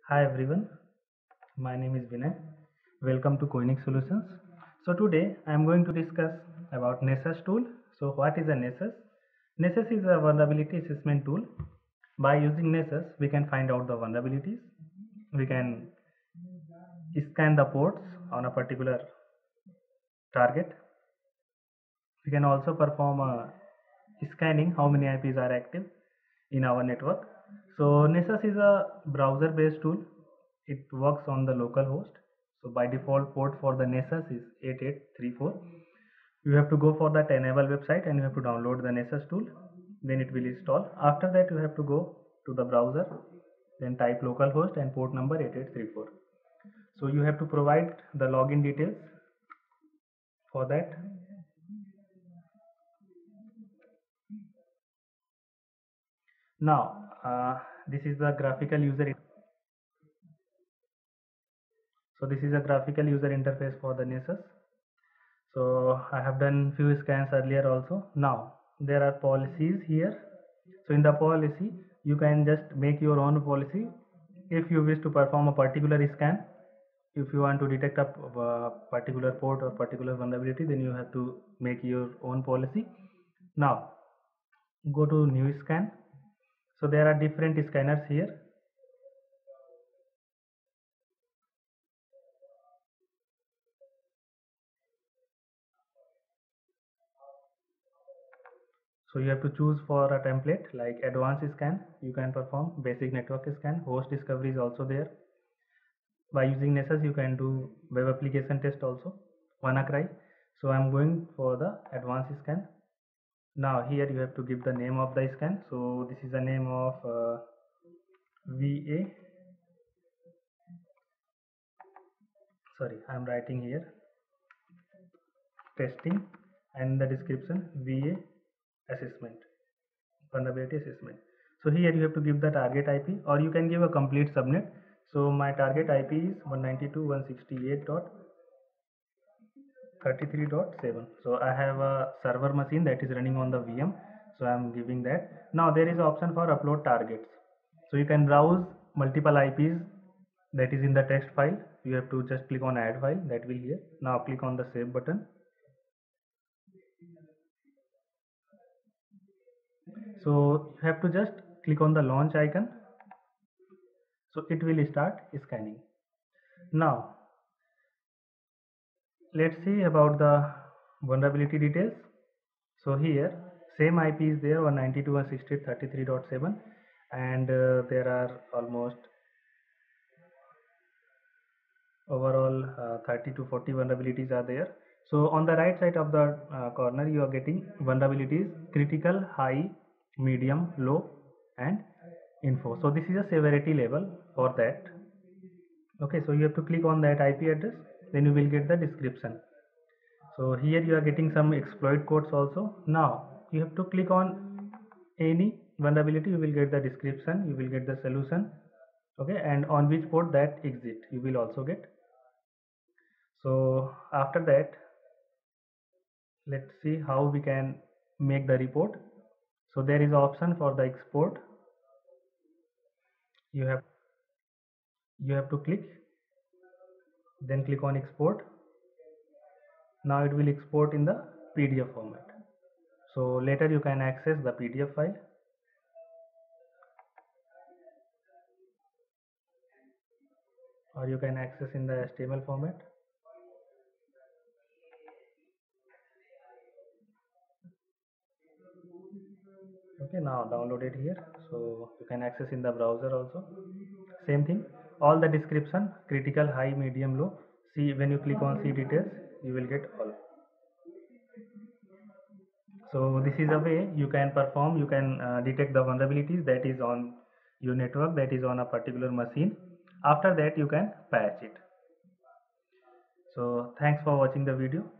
Hi everyone, my name is Vinay. Welcome to Koinik Solutions. So today I am going to discuss about Nessus tool. So what is a Nessus? Nessus is a vulnerability assessment tool. By using Nessus, we can find out the vulnerabilities. We can scan the ports on a particular target. We can also perform a scanning how many IPs are active in our network. So Nessus is a browser based tool. It works on the local host. So by default port for the Nessus is 8834. You have to go for that enable website and you have to download the Nessus tool. Then it will install. After that you have to go to the browser, then type localhost and port number 8834. So you have to provide the login details for that. Now this is the graphical user. So this is a graphical user interface for the Nessus. So I have done few scans earlier also. Now there are policies here. So in the policy you can just make your own policy if you wish to perform a particular scan. If you want to detect a particular port or particular vulnerability, then you have to make your own policy. Now go to new scan. So there are different scanners here. So you have to choose for a template like advanced scan. You can perform basic network scan. Host discovery is also there. By using Nessus you can do web application test also, WannaCry. So I'm going for the advanced scan. Now here you have to give the name of the scan. So this is the name of VA. Sorry, I'm writing here testing, and the description VA assessment, vulnerability assessment. So here you have to give the target IP or you can give a complete subnet. So my target IP is 192.168.33.7. So I have a server machine that is running on the VM. So I'm giving that. Now there is an option for upload targets. So you can browse multiple IPs that is in the text file. You have to just click on add file, that will here. Now click on the save button. So you have to just click on the launch icon. So it will start scanning. Now let's see about the vulnerability details. So here same IP is there, 192.168.33.7, and there are almost overall 30 to 40 vulnerabilities are there. So on the right side of the corner you are getting vulnerabilities: critical, high, medium, low, and info. So this is a severity level for that. Okay, so you have to click on that IP address, then you will get the description. So here you are getting some exploit codes also. Now you have to click on any vulnerability, you will get the description, you will get the solution. Okay, and on which port that exit you will also get. So after that, let's see how we can make the report. So there is option for the export. You have to click, then click on export. Now it will export in the PDF format. So later you can access the PDF file, or you can access in the HTML format. Okay, now download it here. So you can access in the browser also. Same thing, all the description, critical, high, medium, low. See, when you click on see details, you will get all. So this is a way you can perform, you can detect the vulnerabilities that is on your network, that is on a particular machine. After that you can patch it. So thanks for watching the video.